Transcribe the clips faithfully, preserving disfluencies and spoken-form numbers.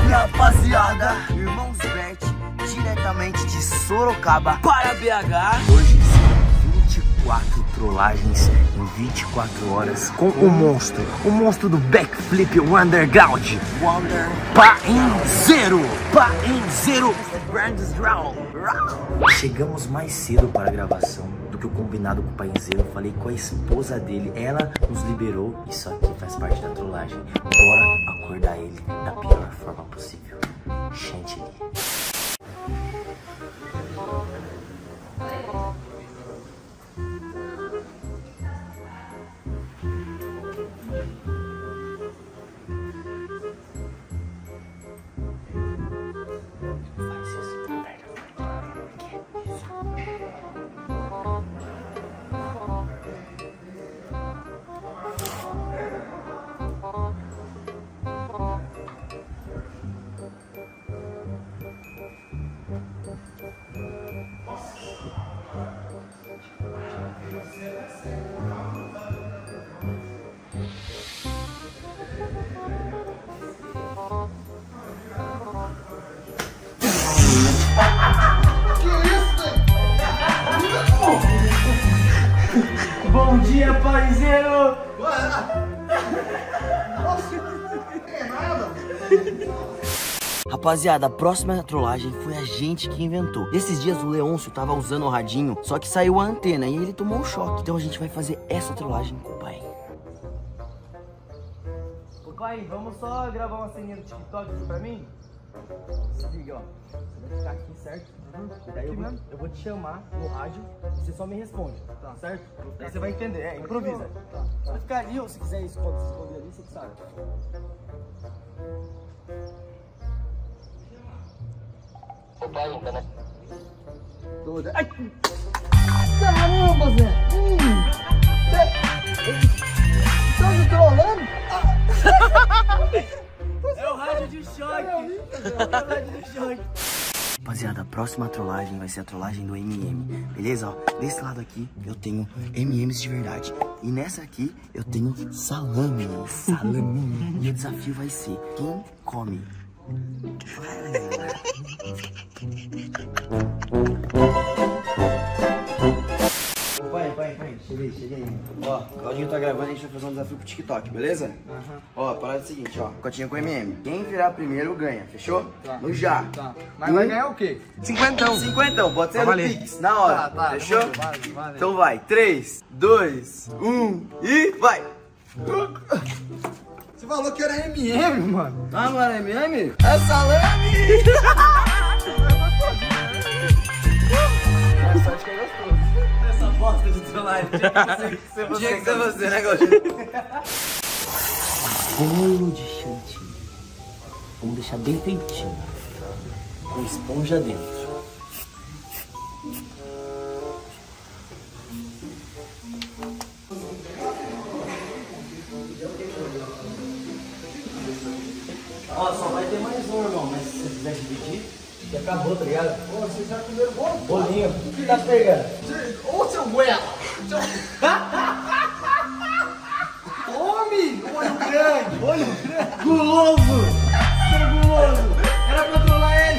Salve, rapaziada! Irmãos Bert, diretamente de Sorocaba para B H. Hoje são vinte e quatro trollagens em vinte e quatro horas com o monstro, o monstro do backflip underground, Wonder Painzeiro, Painzeiro Brandsround. Chegamos mais cedo para a gravação do que o combinado com o Painzeiro. Eu falei com a esposa dele, ela nos liberou. Isso aqui faz parte da trollagem. Bora acordar ele da pior forma possível. Chantilly. Bom dia, Painzeiro! Rapaziada, a próxima trollagem foi a gente que inventou. Esses dias o Leôncio tava usando o radinho, só que saiu a antena e ele tomou um choque. Então a gente vai fazer essa trollagem com o pai. Ô pai, vamos só gravar uma ceninha do TikTok aqui pra mim? Se liga, ó. Você vai ficar aqui, certo? Uhum. Daí eu vou, eu vou te chamar no rádio e você só me responde, tá certo? Aí você vai entender, é, improvisa. Tá. Vai ficar ali, ou se quiser esconder, se esconder ali, você que sabe. O pai ainda, né? Toda. Ai! Caramba, Zé! Hum! Estão me trollando? É o rádio de choque! É o rádio de choque! Rapaziada, a próxima trollagem vai ser a trollagem do M M, beleza? Ó, desse lado aqui eu tenho M Ms de verdade. E nessa aqui eu tenho salame, salame. E o desafio vai ser quem come. Pai, pai, pai, cheguei, cheguei. Ó, o Claudinho tá gravando, a gente vai fazer um desafio pro TikTok, beleza? Uhum. Ó, a parada é a seguinte, ó. Cotinha com M M. Quem virar primeiro ganha, fechou? Tá. No já. Tá. Mas um... vai ganhar o quê? Cinquentão. Cinquentão, pode ser no Pix, na hora. Tá, tá. Fechou? Vale, vale. Então vai. três, dois, um e vai! Você falou que era M M, mano. Ah, não era M M? É salame! É sorte que é gostoso. Essa bosta de trollagem. Tinha que ser você, Tinha que ser você, né, Gauchinho? Bolo de chantilly. Vamos deixar bem feitinho. Com esponja dentro. Ó, só vai ter mais um, irmão, mas se você quiser dividir, já acabou, tá ligado? Ô, vocês já comeram bolo? Bolinho. O que tá pegando? Ô, seu goela! Seu... Homem! Olho grande! Olho grande! Guloso! Seu guloso! Era pra trollar ele!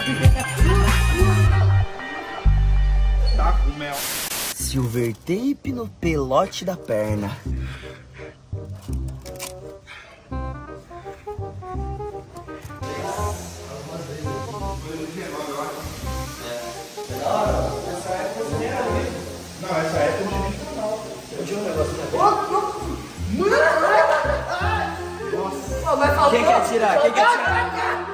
Tá com mel. Silver tape no pelote da perna. Não, essa é a canal. Eu tinha um negócio aqui. Nossa. Vai faltar. Quem quer tirar? Quem quer tirar?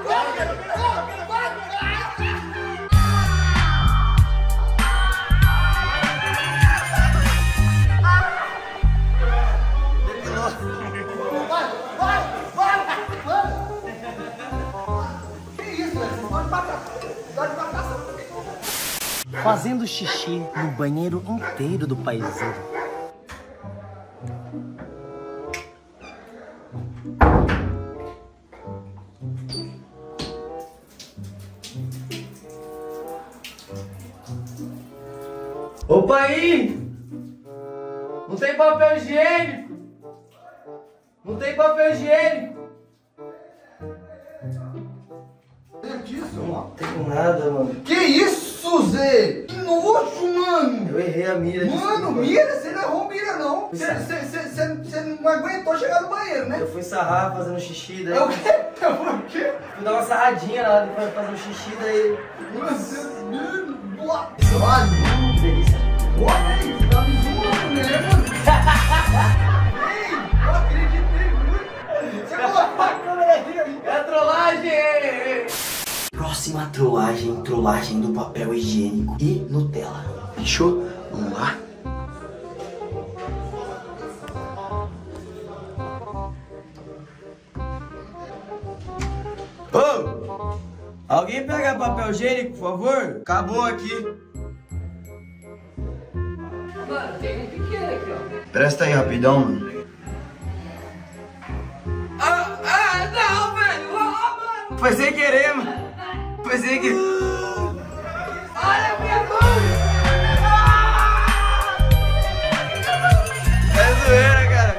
Vai, vai, vai, vai. Que isso, velho? Vocês podem matar. Pode matar essa. Fazendo xixi no banheiro inteiro do Painzeiro. Ô pai! Não tem papel higiênico! Não tem papel higiênico! isso, mano? Não tem nada, mano. Que isso, Zé? Que nojo, mano. Eu errei a mira. Mano, mira? Você não errou mira, não. Você, você, você, você não aguentou chegar no banheiro, né? Eu fui sarrar fazendo xixi, daí... É o quê? É o quê? Fui dar uma sarradinha lá, depois fazer um xixi, daí... Você... Olha, Que delícia. olha aí, você tá me zoando, né, mano? Ei, eu acreditei muito. Você colocou a câmera aqui. É trollagem! Próxima trollagem, trollagem do papel higiênico e Nutella. Fechou? Vamos lá? Ô! Alguém pega papel higiênico, por favor? Acabou aqui. Mano, tem um pequeno aqui, ó. Presta aí rapidão, mano. Ah, ah, não, velho! Ah, mano! Foi sem querer, mano. Foi sem querer. Olha a minha mão! É zoeira, cara.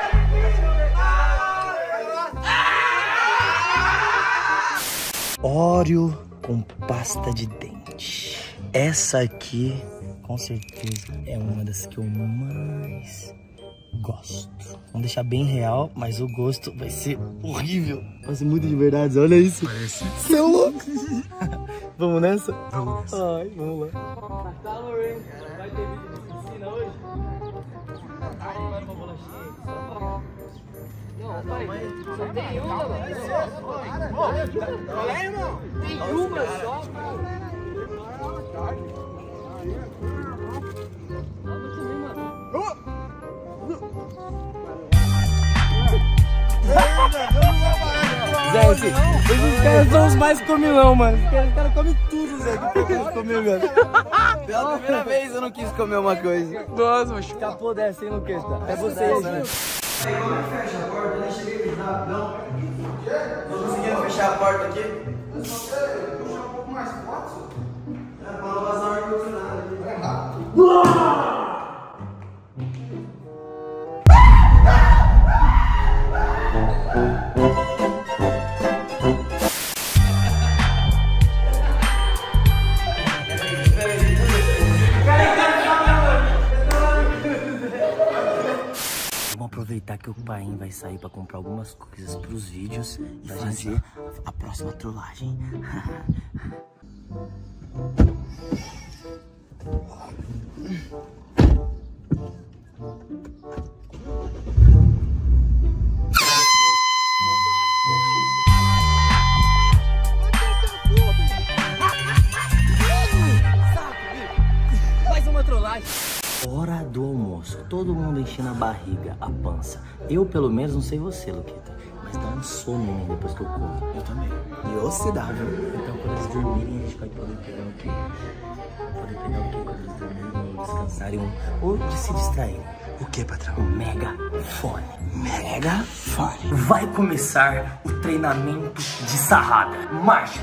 Oreo com pasta de dente. Essa aqui, com certeza, é uma das que eu mais gosto. Vamos deixar bem real, mas o gosto vai ser horrível. Vai ser muito de verdade, olha isso. Parece. Seu louco. Vamos nessa? Vamos nessa. Ai, vamos lá. Tá calor, hein? Vai ter vídeo de piscina hoje? Aí vai uma bolachinha. Não, pai, só tem uma, mano. Qual é, irmão? Tem uma só, mano. Vamos também, mano. Zé, esse, esses caras são os mais comilão, mano. Os caras, os caras comem tudo, Zé, que tem que comer, velho. Pela primeira vez eu não quis comer uma coisa. Nossa, mas Capô dessa, hein, Luqueta? É vocês, né? Aí, como é que fecha a porta? Eu nem cheguei a fechar, não. Não conseguiram fechar a porta aqui? Puxar um pouco mais forte. É, pra não vazar o ar-condicionado aqui. É rápido. Aproveitar que o Paim vai sair pra comprar algumas coisas pros vídeos e fazer a próxima trollagem. mais uma trollagem. Hora do almoço, todo mundo enchendo a barriga, a pança. Eu, pelo menos, não sei você, Luqueta, mas dá um sono em mim depois que eu como. Eu também. E você dá, viu? Então, quando eles dormirem, a gente vai poder pegar o quê? Poder pegar o quê quando eles dormirem, ou descansarem, ou de se distraírem. O que, patrão? O megafone. Megafone. Vai começar o treinamento de sarrada. Marcha!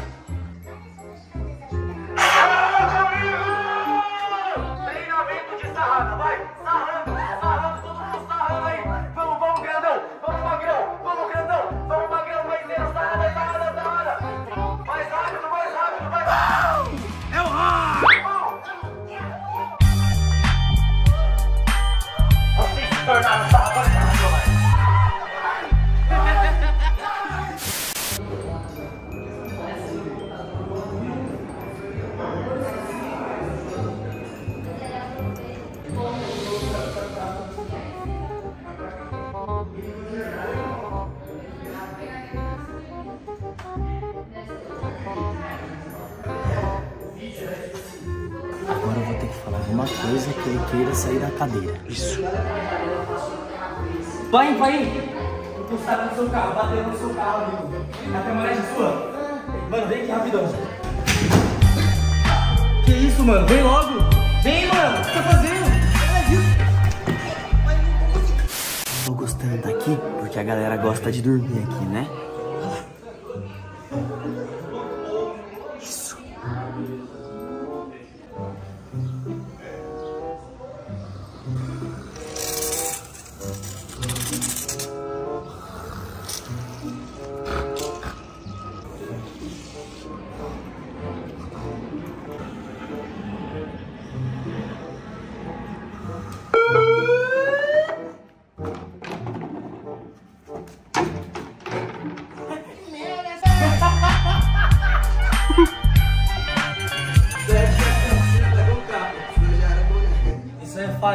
Vai, sarrando, sarrando, todo mundo sarrando aí. Vamos, vamos, grandão, vamos, magrão, vamos, grandão, vamos, magrão, vai ser sarrada, sarrada, sarrada. Mais rápido, mais rápido, mais rápido. É o raio! Vocês se tornaram sarradas, sarradas. Agora eu vou ter que falar alguma coisa que ele queira sair da cadeira. Isso. Vai, vai! Encostaram no seu carro, batendo no seu carro, amigo. A camaragem sua. Mano, vem aqui rapidão. Que isso, mano? Vem logo! Vem, mano! O que você tá fazendo? Tô gostando daqui porque a galera gosta de dormir aqui, né? Isso.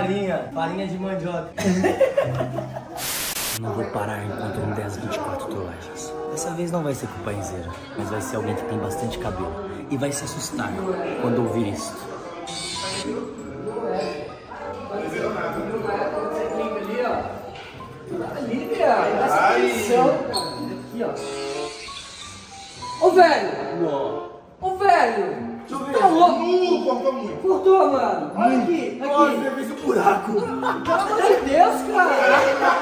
farinha, farinha de mandioca. Não vou parar enquanto não der as vinte e quatro trollagens. Dessa vez não vai ser com o paizeira, mas vai ser alguém que tem bastante cabelo. E vai se assustar quando ouvir isso. Ali, velho. Essa posição. Aqui, ó. Ô, velho. Ô, velho. Deixa eu ver. Tá louco? Uh, cortou muito. Cortou, mano. Olha aqui. Nossa, Aqui. eu fiz um buraco. Pelo amor de Deus, cara.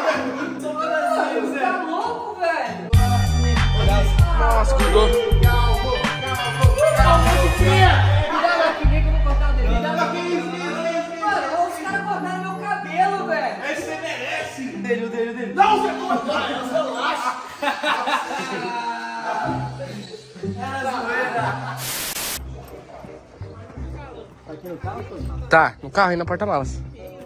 Tá louco, velho. Nossa, grudou. Calma, calma. Cuidado aqui, vem que eu vou cortar o dedo. Cuidado Que aqui. isso, que isso, que isso? Mano, os caras cortaram meu cabelo, velho. Aí você merece. Dele, o dele, o dele. Não, você cortou, relaxa. Tá, no carro e na porta-malas.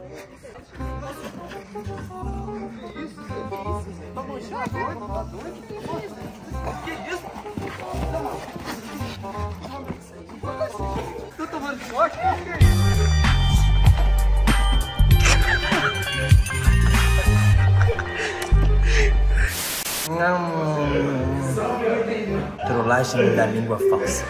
Tô tomando forte? Trollagem da língua falsa.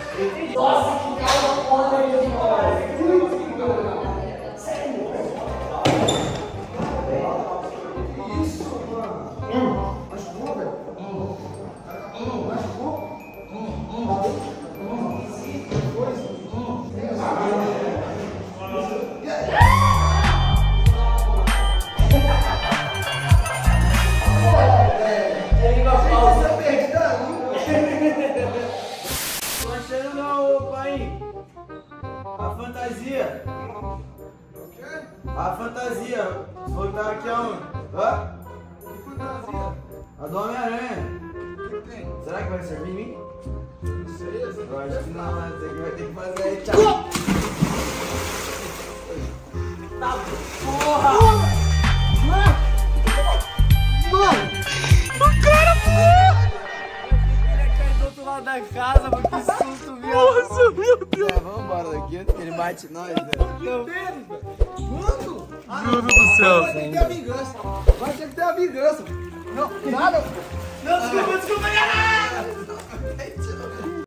A fantasia, voltar aqui aonde? Hã? Que fantasia? A do Homem-Aranha. O que tem? Será que vai servir em mim? Não sei, eu acho que não, né? Você que vai ter que fazer aí, tchau. Tá porra! Mano! Mano! O cara porra! Ele ia cair do outro lado da casa, mano. Que susto, viu? Nossa, meu Deus! É, vamos embora daqui antes que ele bate nós, velho. Mano! Meu Deus do céu. Vai ter que ter a vingança. Vai ter que ter a vingança. Não, nada. Não, desculpa, desculpa.